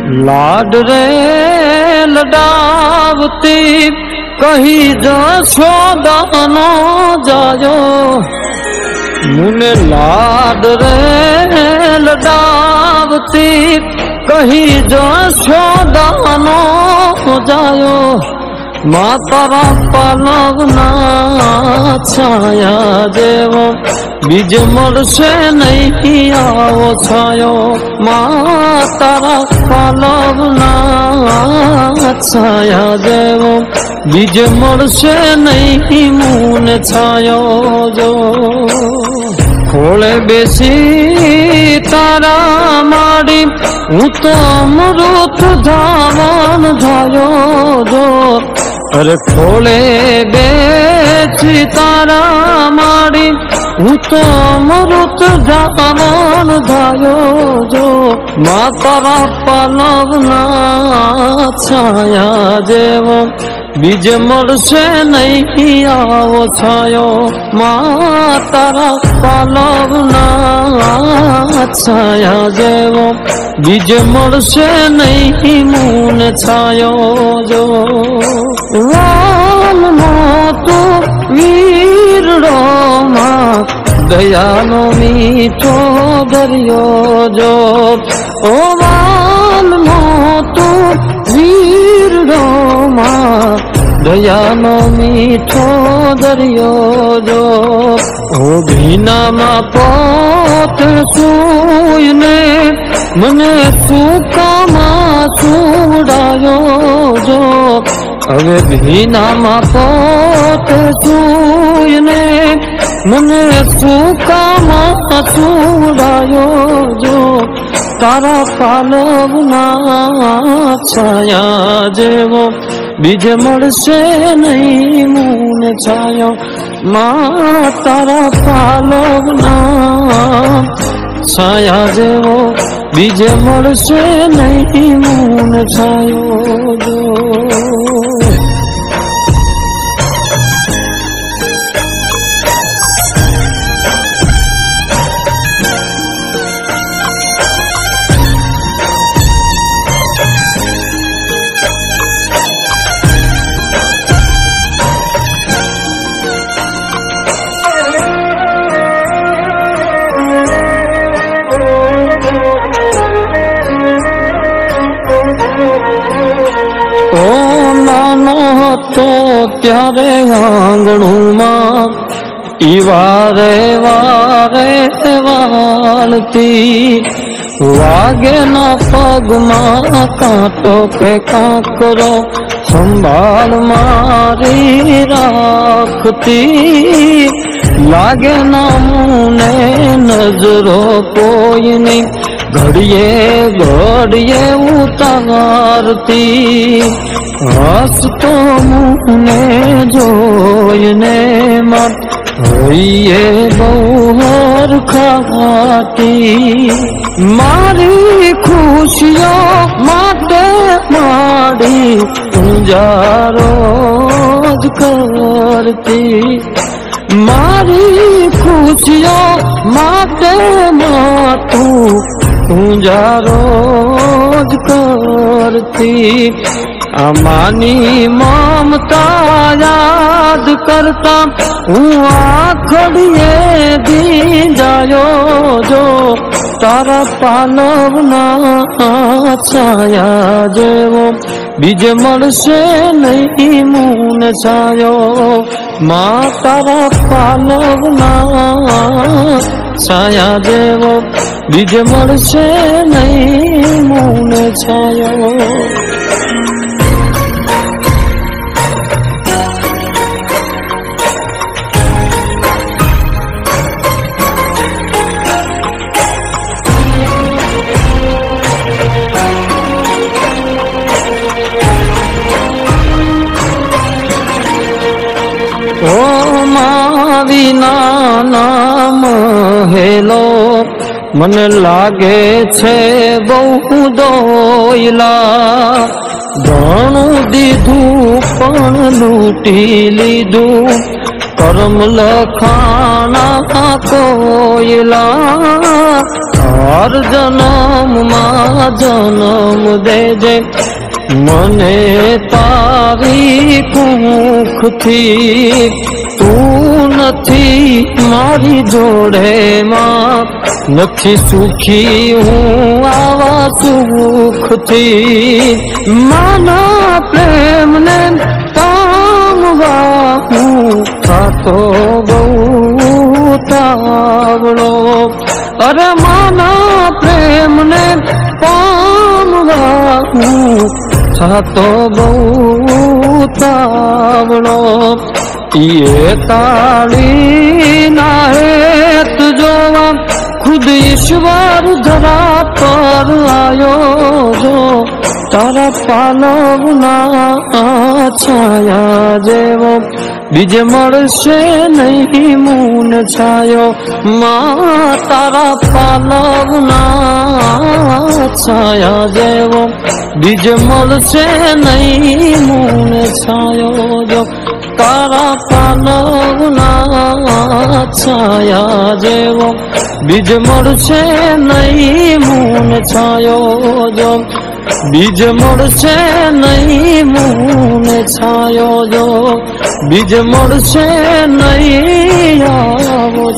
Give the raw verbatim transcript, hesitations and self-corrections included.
लाड रे लडावती कही जशोदा नो जायो मुने लाड रे लडावती कही जशोदा नो जायो मातारा पलवना छाया देवो बीज मरसे नहीं आओ छायो मातारा पलवना छाया देवो बीज मरसे नहीं मुन छायो जो खोले बेसी तारा मारी हूँ तो अमृत धावन धायो जो अरे खोले बेची तारा मारी हूँ तो अमृत धावन धायो जो मातारा पलवना छाया देवो बीज मरसे नहीं आओ छायो मातारा पलवना छाया देवो बीज मरसे नहीं मुन छायो जो राम मोतो वीर रोमा दयालो मीठो दरियो जो ओ राम मोतो वीर रोमा दयालो मीठो दरियो जो ओ भीना मा पोत सूयने मने सूका मा सूडायो जो अवे भीना मा पोत सूयने मने सूका मा सूडायो जो तारा पालवना छाया जेवो बीज मरसे नहीं मुन छायो मां तारा पालवना छाया जेवो बीज मरसे नहीं मुन छायो जो तो त्यारे आंगणू मां वारे वारे वालती वागे न पग मां कांटो पे कांकरो संभाल मारी राखती लागे न मुने नजरो कोई नहीं घड़िए घड़िए उतारती हस तो मुने जोयने मत होइए बहुर खाती मारी खुशियों माटे मारी रोज करती मारी खुशियों माटे मातू पूजा रोज करती अमानी ममता याद करता हूँ आखड़िए दी जायो जो तारा पालवना छाया जेवो बीज मरसे नहीं मुन छायो माँ तारा पालवना छाया जेवो बीज मरसे नहीं मुन छायो ओ माविना नाम हेलो मन लागे छे बहु दोयला घणु दीधु पण लूटी लीधु कर्म लखाना कोयला हर जन्म मा जन्म देजे मने तारी कुख थी तू नथी मारी जोड़े मां नथी सुखी हूँ आवा सुख थी माना प्रेम ने पामवा हूँ तो बहुतावड़ो अरे माना प्रेम ने पामवा हूँ तो बहुतावड़ो ये ताली ना हेत जोवा खुद ईश्वर धरा पर आयो जो तारा पालवना छाया जेवो बीज मळशे नहीं मून छायो मां तारा पालवना छाया जेवो बीज मळशे नहीं मून छायो जो तारा पालवना छाया जेवो बीज मळशे नहीं मून छायो जो बीज मळशे नहीं मून छायो जो बीज मळशे नहीं आवो